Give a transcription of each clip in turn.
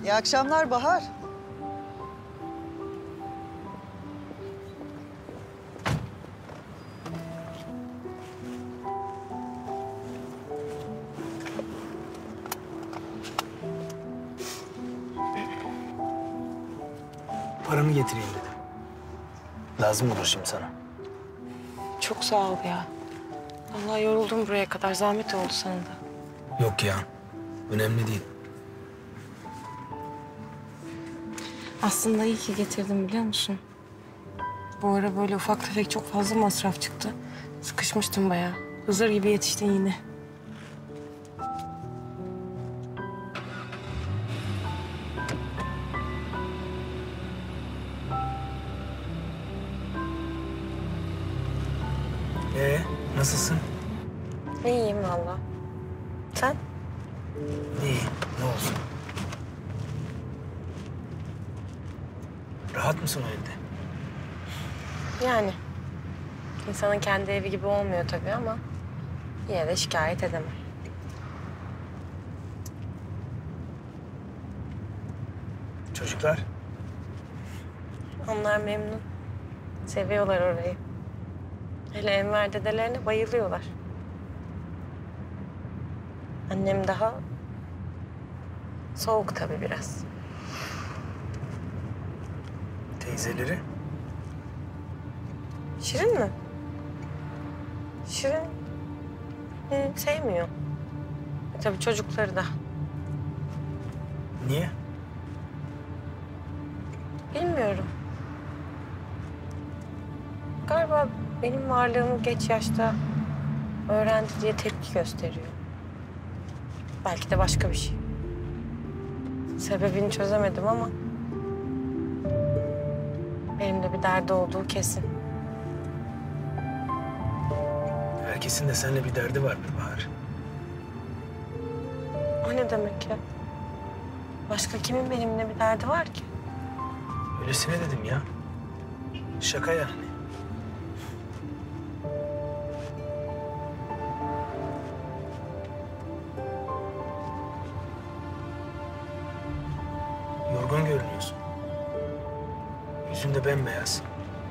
İyi akşamlar Bahar. Paranı getireyim dedim. Lazım olur şimdi sana. Çok sağ ol ya. Vallahi yoruldum buraya kadar. Zahmet oldu sana da. Yok ya. Önemli değil. Aslında iyi ki getirdim biliyor musun? Bu ara böyle ufak tefek çok fazla masraf çıktı. Sıkışmıştım bayağı. Hızır gibi yetiştin yine. Nasılsın? İyiyim vallahi. Sen? İyi. Ne olsun? Rahat mısın o evde? Yani. İnsanın kendi evi gibi olmuyor tabii ama yine de şikayet edemem. Çocuklar? Onlar memnun. Seviyorlar orayı. Hele Enver dedelerine bayılıyorlar. Annem daha soğuk tabii biraz. Teyzeleri? Şirin mi? Şirin sevmiyor. Tabii çocukları da. Niye? Bilmiyorum. Galiba benim varlığımı geç yaşta öğrendi diye tepki gösteriyor. Belki de başka bir şey. Sebebini çözemedim ama benimle bir derdi olduğu kesin. Herkesin de seninle bir derdi vardır Bahar. O ne demek ya? Başka kimin benimle bir derdi var ki? Öylesine dedim ya. Şaka yani. Yorgun görünüyorsun. Yüzün de bembeyaz.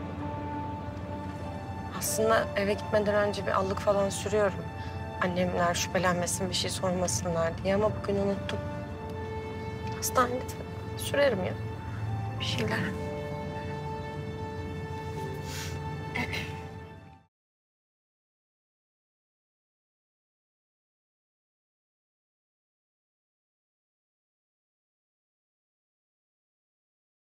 Aslında eve gitmeden önce bir allık falan sürüyorum. Annemler şüphelenmesin, bir şey sormasınlar diye ama bugün unuttum. Hastanede sürerim ya bir şeyler.